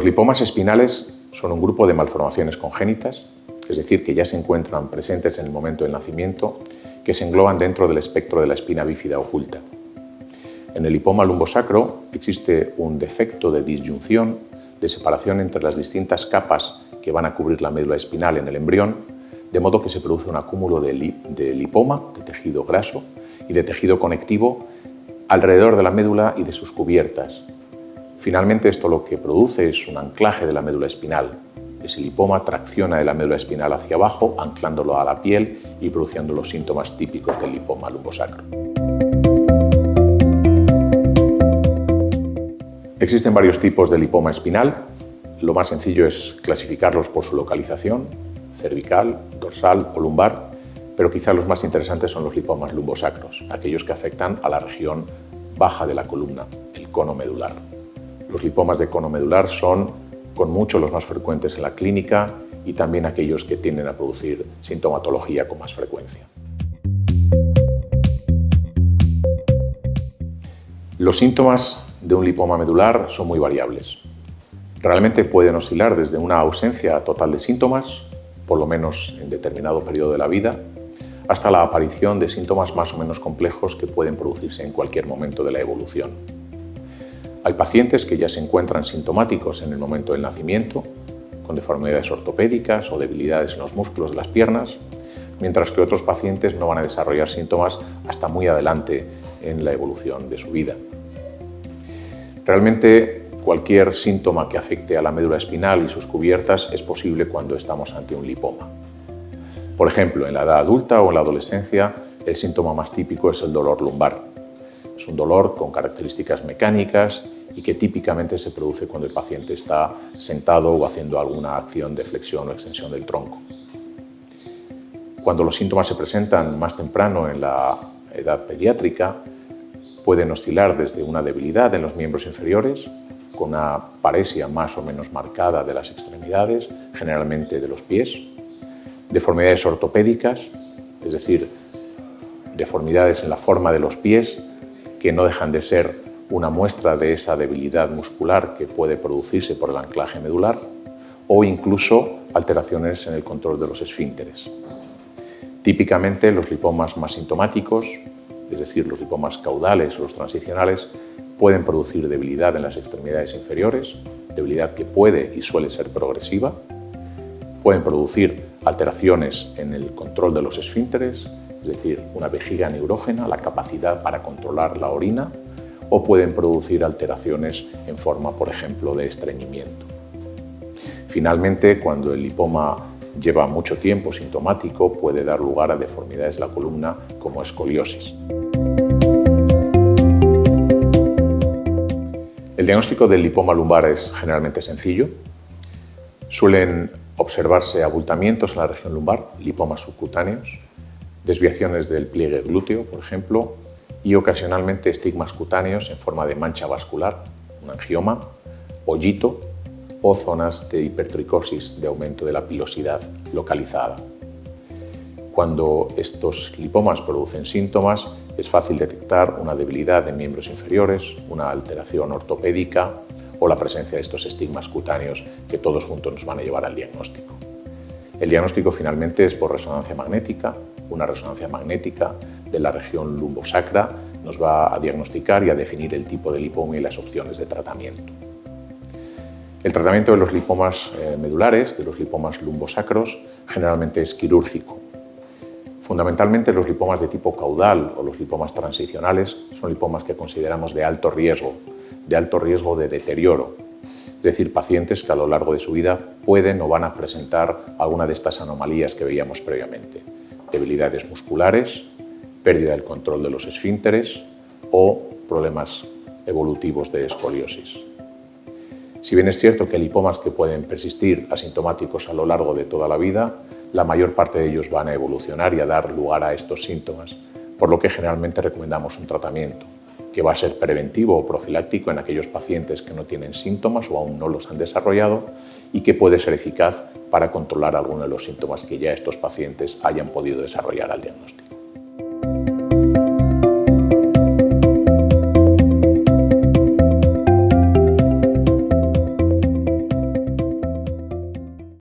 lipomas espinales son un grupo de malformaciones congénitas, es decir, que ya se encuentran presentes en el momento del nacimiento, que se engloban dentro del espectro de la espina bífida oculta. En el lipoma lumbosacro existe un defecto de disyunción, de separación entre las distintas capas que van a cubrir la médula espinal en el embrión, de modo que se produce un acúmulo de lipoma, de tejido graso, y de tejido conectivo alrededor de la médula y de sus cubiertas. Finalmente, esto lo que produce es un anclaje de la médula espinal. Ese lipoma tracciona de la médula espinal hacia abajo, anclándolo a la piel y produciendo los síntomas típicos del lipoma lumbosacro. Existen varios tipos de lipoma espinal. Lo más sencillo es clasificarlos por su localización, cervical, dorsal o lumbar, pero quizá los más interesantes son los lipomas lumbosacros, aquellos que afectan a la región baja de la columna, el cono medular. Los lipomas de cono medular son con mucho los más frecuentes en la clínica y también aquellos que tienden a producir sintomatología con más frecuencia. Los síntomas de un lipoma medular son muy variables. Realmente pueden oscilar desde una ausencia total de síntomas, por lo menos en determinado periodo de la vida, hasta la aparición de síntomas más o menos complejos que pueden producirse en cualquier momento de la evolución. Hay pacientes que ya se encuentran sintomáticos en el momento del nacimiento, con deformidades ortopédicas o debilidades en los músculos de las piernas, mientras que otros pacientes no van a desarrollar síntomas hasta muy adelante en la evolución de su vida. Realmente, cualquier síntoma que afecte a la médula espinal y sus cubiertas es posible cuando estamos ante un lipoma. Por ejemplo, en la edad adulta o en la adolescencia, el síntoma más típico es el dolor lumbar. Es un dolor con características mecánicas y que típicamente se produce cuando el paciente está sentado o haciendo alguna acción de flexión o extensión del tronco. Cuando los síntomas se presentan más temprano en la edad pediátrica, pueden oscilar desde una debilidad en los miembros inferiores, con una paresia más o menos marcada de las extremidades, generalmente de los pies, deformidades ortopédicas, es decir, deformidades en la forma de los pies que no dejan de ser una muestra de esa debilidad muscular que puede producirse por el anclaje medular, o incluso alteraciones en el control de los esfínteres. Típicamente los lipomas más sintomáticos, es decir, los lipomas caudales o los transicionales, pueden producir debilidad en las extremidades inferiores, debilidad que puede y suele ser progresiva. Pueden producir alteraciones en el control de los esfínteres, es decir, una vejiga neurógena, la capacidad para controlar la orina, o pueden producir alteraciones en forma, por ejemplo, de estreñimiento. Finalmente, cuando el lipoma lleva mucho tiempo sintomático, puede dar lugar a deformidades de la columna como escoliosis. El diagnóstico del lipoma lumbar es generalmente sencillo. Suelen observarse abultamientos en la región lumbar, lipomas subcutáneos, desviaciones del pliegue glúteo, por ejemplo, y ocasionalmente estigmas cutáneos en forma de mancha vascular, un angioma, hoyito o zonas de hipertricosis, de aumento de la pilosidad localizada. Cuando estos lipomas producen síntomas, es fácil detectar una debilidad en miembros inferiores, una alteración ortopédica o la presencia de estos estigmas cutáneos que todos juntos nos van a llevar al diagnóstico. El diagnóstico finalmente es por resonancia magnética. Una resonancia magnética de la región lumbosacra nos va a diagnosticar y a definir el tipo de lipoma y las opciones de tratamiento. El tratamiento de los lipomas medulares, de los lipomas lumbosacros, generalmente es quirúrgico. Fundamentalmente los lipomas de tipo caudal o los lipomas transicionales son lipomas que consideramos de alto riesgo de deterioro, es decir, pacientes que a lo largo de su vida pueden o van a presentar alguna de estas anomalías que veíamos previamente, debilidades musculares, pérdida del control de los esfínteres o problemas evolutivos de escoliosis. Si bien es cierto que hay lipomas que pueden persistir asintomáticos a lo largo de toda la vida, la mayor parte de ellos van a evolucionar y a dar lugar a estos síntomas, por lo que generalmente recomendamos un tratamiento que va a ser preventivo o profiláctico en aquellos pacientes que no tienen síntomas o aún no los han desarrollado y que puede ser eficaz para controlar algunos de los síntomas que ya estos pacientes hayan podido desarrollar al diagnóstico.